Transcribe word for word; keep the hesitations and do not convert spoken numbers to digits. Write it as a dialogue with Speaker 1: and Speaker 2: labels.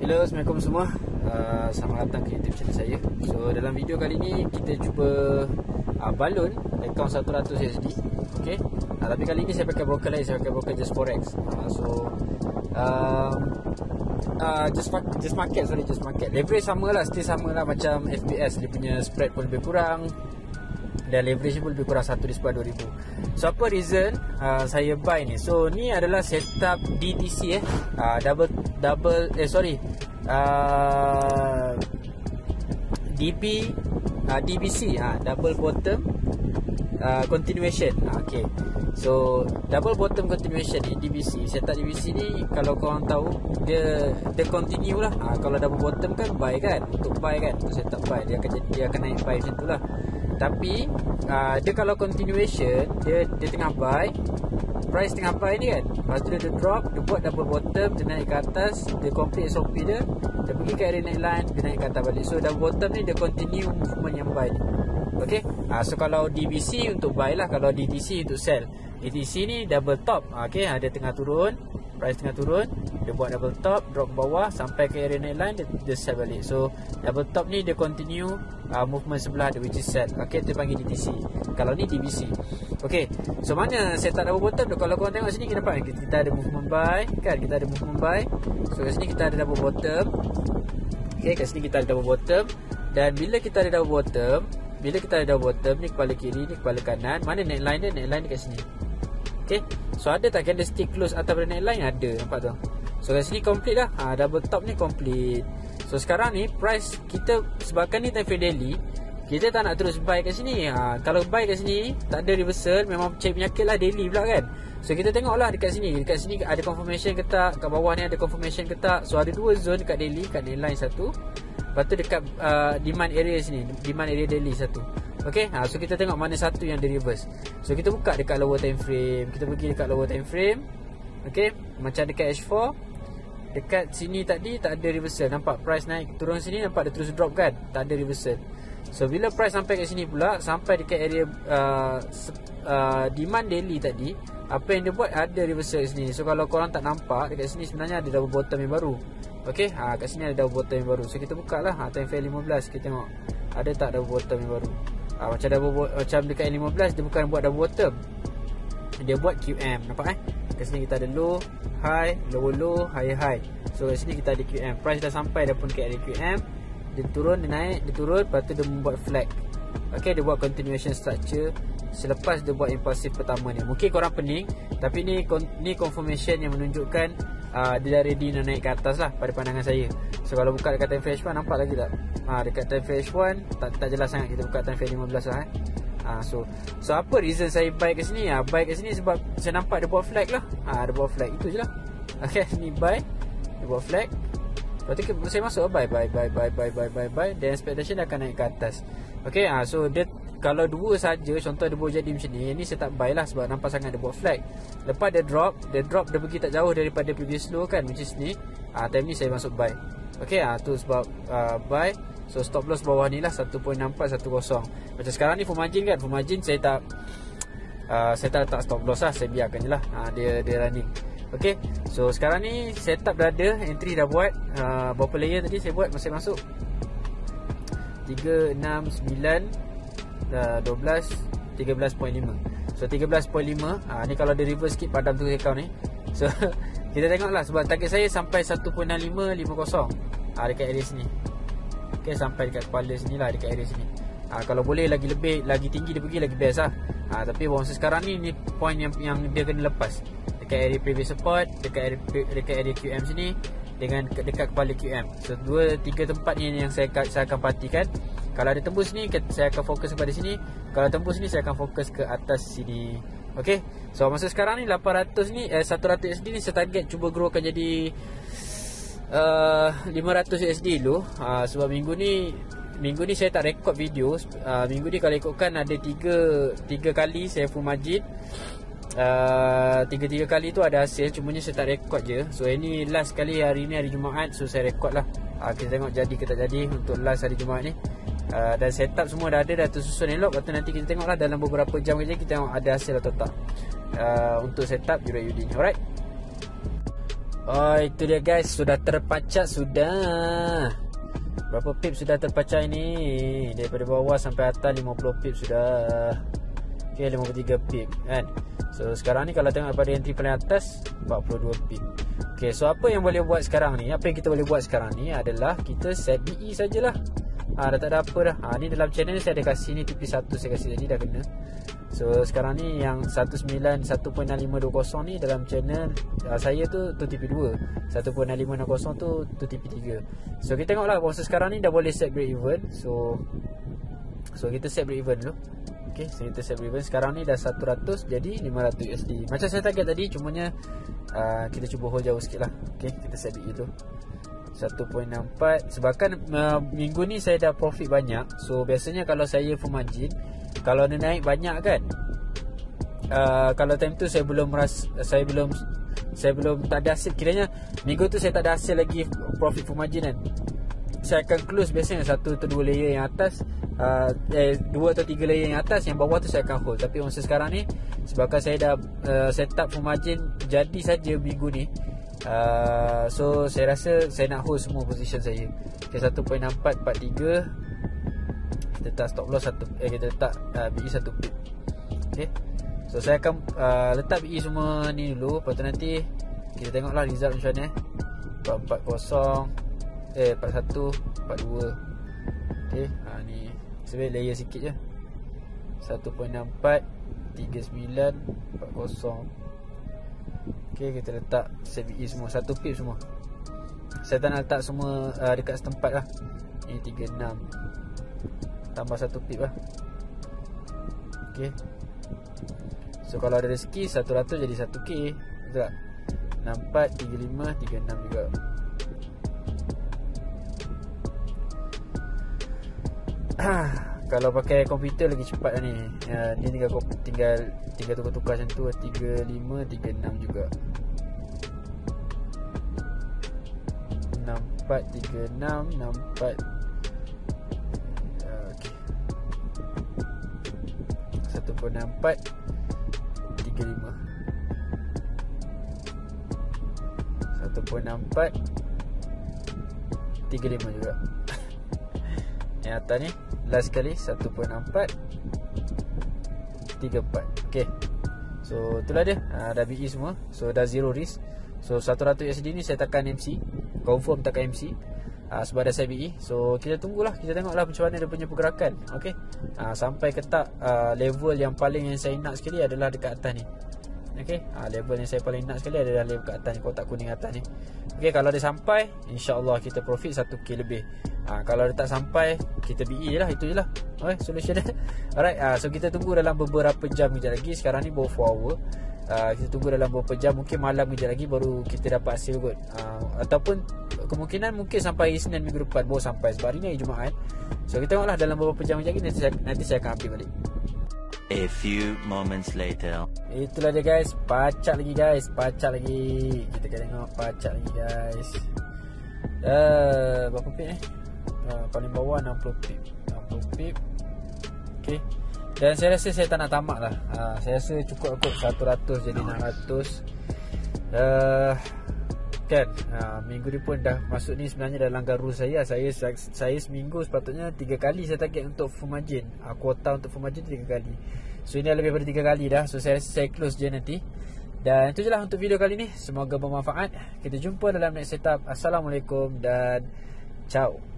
Speaker 1: Hello, Assalamualaikum semua. uh, Selamat datang ke YouTube channel saya. So dalam video kali ni kita cuba uh, balon account satu ratus U S D. Okay, uh, tapi kali ni saya pakai broker lain. Saya pakai broker Just Forex. uh, So uh, uh, just, just market sorry Just market leverage sama lah, still sama lah macam F B S. Dia punya spread pun lebih kurang dan leverage pun lebih kurang satu di sebelah dua ribu. So apa reason uh, saya buy ni? So ni adalah setup D T C eh uh, Double Double Eh sorry uh, D B uh, D B C uh, Double Bottom uh, Continuation. uh, Okay, so Double Bottom Continuation ni D B C. Setup D B C ni kalau korang tahu, Dia Dia continue lah. uh, Kalau double bottom kan buy kan, untuk buy kan, untuk setup buy. Dia akan, dia akan naik buy macam tu lah. Tapi uh, dia kalau continuation, Dia dia tengah buy, price tengah buy ni kan, lepas tu dia, dia drop, dia buat double bottom, dia naik ke atas, dia complete S O P dia, dia pergi ke area neckline, dia naik ke atas balik. So double bottom ni dia continue movement yang buy ni. Okay, uh, so kalau D B C untuk buy lah, kalau D T C untuk sell. D T C ni double top. Okay, uh, dia tengah turun, price tengah turun, dia buat double top, drop bawah sampai ke area neckline, dia, dia sell balik. So double top ni dia continue uh, movement sebelah dia, which is sell. Okay, dia panggil D T C. Kalau ni D B C. Okay, so mana setup double bottom tu? Kalau korang tengok sini, kita nampak kita ada movement buy kan, kita ada movement buy. So kat sini kita ada double bottom. Okay, kat sini kita ada double bottom. Dan bila kita ada double bottom, Bila kita ada double bottom, ni kepala kiri, ni kepala kanan. Mana neckline dia? Neckline dia kat sini. Okay, so ada tak candlestick close atas pada neckline? Ada, nampak tu. So kat sini complete dah. ha, Double top ni complete. So sekarang ni price kita, sebabkan ni time frame daily, kita tak nak terus buy kat sini. ha, Kalau buy kat sini tak ada reversal, memang cari penyakit lah daily pula kan. So kita tengok lah dekat sini. Dekat sini ada confirmation ke tak, kat bawah ni ada confirmation ke tak. So ada dua zone dekat daily, kat neckline satu, lepas tu dekat uh, demand area sini, demand area daily satu. Okay, ha, so kita tengok mana satu yang di reverse. So kita buka dekat lower time frame, kita pergi dekat lower time frame. Okay, macam dekat H four, dekat sini tadi tak ada reversal. Nampak price naik turun sini, nampak dia terus drop kan, tak ada reversal. So bila price sampai kat sini pula, sampai dekat area uh, uh, demand daily tadi, apa yang dia buat, ada reversal kat sini. So kalau korang tak nampak, dekat sini sebenarnya ada double bottom yang baru. Okay, ha, kat sini ada double bottom yang baru. So kita buka lah, ha, time frame lima belas, kita tengok ada tak double bottom yang baru. ha, Macam double, macam dekat lima belas, dia bukan buat double bottom, dia buat Q M. Nampak eh, kat sini kita ada low, high, low low, high high. So kat sini kita ada Q M. Price dah sampai dah pun ke area Q M. Dia turun, dia naik, dia turun, lepas tu dia membuat flag. Okay, dia buat continuation structure selepas dia buat impulsif pertama ni. Mungkin korang pening, tapi ni ni confirmation yang menunjukkan uh, dia dah ready nak naik ke atas lah pada pandangan saya. So kalau buka dekat time frame H one, nampak lagi tak? Ha, dekat time frame H one tak, tak jelas sangat. Kita buka time frame lima belas lah eh. ha, So so apa reason saya buy kat sini? ha, Buy kat sini sebab saya nampak dia buat flag lah. ha, Dia buat flag, itu je lah. Okay, ni buy, dia buat flag. Lepas tu saya masuk buy, buy, buy, buy, buy, buy, buy, buy. Dan expectation dia akan naik ke atas. Okay, ha, so dia kalau dua saja, contoh dia boleh jadi macam ni, ni saya tak buy lah sebab nampak sangat dia buat flag. Lepas dia drop, dia drop dia pergi tak jauh daripada previous low kan, which is ni. ha, Time ni saya masuk buy. Okay, ha, tu sebab uh, buy. So stop loss bawah ni lah, satu perpuluhan enam empat satu kosong. Macam sekarang ni full margin kan, full margin saya tak uh, Saya tak letak stop loss lah, saya biarkan je lah. ha, Dia dia running. Okay, so sekarang ni setup dah ada, entry dah buat. uh, Berapa layer tadi saya buat masa masuk? Tiga, enam, sembilan, dua belas, tiga belas perpuluhan lima. So tiga belas perpuluhan lima. ha, Ni kalau dia reverse sikit, padam tu account ni. So kita tengok lah, sebab target saya sampai satu perpuluhan enam lima lima kosong. ha, Dekat area sini. Okay, sampai dekat kepala sini lah, dekat area sini. ha, Kalau boleh lagi lebih, lagi tinggi dia pergi, lagi best lah. ha, Tapi masa sekarang ni, ni point yang, yang dia kena lepas. Dekat area previous support, dekat area, dekat area Q M sini, dengan dekat kepala Q M. So dua tiga tempat ni yang saya saya akan perhatikan. Kalau ada tembus ni, saya akan fokus kepada sini. Kalau tembus ni, saya akan fokus ke atas sini. Okay, so masa sekarang ni lapan ratus ni, eh, satu ratus U S D ni saya target cuba growkan jadi uh, lima ratus U S D dulu. uh, Sebab minggu ni Minggu ni saya tak rekod video. uh, Minggu ni kalau ikutkan ada tiga tiga kali saya full margin. Uh, Tiga-tiga kali tu ada hasil, cumanya saya tak rekod je. So ini last kali, hari ni hari Jumaat, so saya rekod lah. uh, Kita tengok jadi ke tak jadi untuk last hari Jumaat ni. uh, Dan setup semua dah ada, dah tersusun elok. Lepas tu nanti kita tengok lah dalam beberapa jam kerja, kita tengok ada hasil atau tak uh, untuk setup U R A U D ni. Alright. Oh, itu dia guys, sudah terpacak sudah. Berapa pip sudah terpacak ini? Daripada bawah sampai atas lima puluh pip sudah. Okay, lima puluh tiga pip kan. So sekarang ni kalau tengok pada entry paling atas empat puluh dua pip. Okay, so apa yang boleh buat sekarang ni? Apa yang kita boleh buat sekarang ni adalah kita set B E sajalah. Ha, dah tak ada apa dah. Ha, ni dalam channel ni saya ada kasih ni T P satu saya kasih tadi dah kena. So sekarang ni yang satu sembilan satu enam lima dua kosong ni dalam channel uh, saya tu tu T P dua, satu enam lima enam kosong tu tu T P tiga. So kita tengoklah masa sekarang ni dah boleh set break even. So so kita set break even dulu. Okay, so kita set break even. Sekarang ni dah seratus jadi lima ratus U S D. Macam saya target tadi, cumanya uh, kita cuba hold jauh sikit lah. Okay, kita set B E dulu satu enam empat. Sebabkan uh, minggu ni saya dah profit banyak. So biasanya kalau saya full margin, kalau dia naik banyak kan, uh, kalau time tu saya belum ras, saya belum saya belum tak ada hasil. Kiranya minggu tu saya tak ada hasil lagi profit full margin kan, saya akan close biasanya satu atau dua layer yang atas, uh, eh, dua atau tiga layer yang atas, yang bawah tu saya akan hold. Tapi masa sekarang ni sebabkan saya dah uh, set up full margin jadi saja minggu ni, uh, so saya rasa saya nak hold semua position saya. Okay, satu enam empat empat tiga. Kita letak stop loss satu, eh kita letak uh, B E satu pip. Okay, so saya akan uh, letak B E semua ni dulu. Lepas tu nanti kita tengoklah result macam mana. Empat empat kosong, eh empat satu empat dua. Okay, ha, ni sebaik layer sikit je. Satu enam empat tiga sembilan empat kosong. Okay, kita letak set B E semua satu pip semua. Saya tak nak letak semua uh, dekat setempat lah. Ini tiga enam tambah satu pip lah. Okay, so kalau ada rezeki seratus jadi satu K. Betul tak? enam empat tiga lima tiga enam juga. Kalau pakai komputer lagi cepat lah ni. Ya, ni tinggal tinggal tinggal tukar-tukar macam tu. Tiga lima tiga enam juga. Enam empat tiga enam enam empat. Okay, satu enam empat tiga lima. Satu enam empat tiga lima juga. Yang atas ni last sekali satu enam empat tiga empat. Okay, so itulah dia. ha, Dah B E semua. So dah zero risk. So seratus U S D ni saya tekan M C, confirm tekan M C, ha, sebab dah saya B E. So kita tunggulah, kita tengoklah macam mana dia punya pergerakan. Okay, ha, sampai ke tak uh, level yang paling yang saya nak sekali adalah dekat atas ni. Okay, ha, level yang saya paling nak sekali adalah level kat atas ni, kotak kuning atas ni. Okay, kalau dia sampai, InsyaAllah kita profit satu K lebih. ha, Kalau dia tak sampai, kita B E je lah. Itu je lah. Okay, solution dia. Alright, ha, so kita tunggu dalam beberapa jam kejap lagi. Sekarang ni baru four hour. ha, Kita tunggu dalam beberapa jam. Mungkin malam kejap lagi baru kita dapat hasil kot. ha, Ataupun kemungkinan mungkin sampai Isnin minggu depan baru sampai. Sebab hari ni hari Jumaat. So kita tengoklah dalam beberapa jam kejap lagi. Nanti saya, nanti saya akan update balik.
Speaker 2: A few moments later.
Speaker 1: Itulah dia guys, pacak lagi guys, pacak lagi. Kita akan tengok pacak lagi guys. Uh, berapa pip ni? Uh, paling bawah enam puluh pip. enam puluh pip. Okay. Dan saya rasa saya tak nak tamak lah. uh, Saya rasa cukup kot seratus jadi enam ratus. uh, Kan uh, minggu ni pun dah masuk ni. Sebenarnya dah langgar rule saya. Saya saya seminggu sepatutnya tiga kali saya target untuk full margin. uh, Kuota untuk full margin tiga kali. So ini dah lebih daripada tiga kali dah. So saya rasa saya close je nanti. Dan itu je lah untuk video kali ni. Semoga bermanfaat. Kita jumpa dalam next setup. Assalamualaikum dan ciao.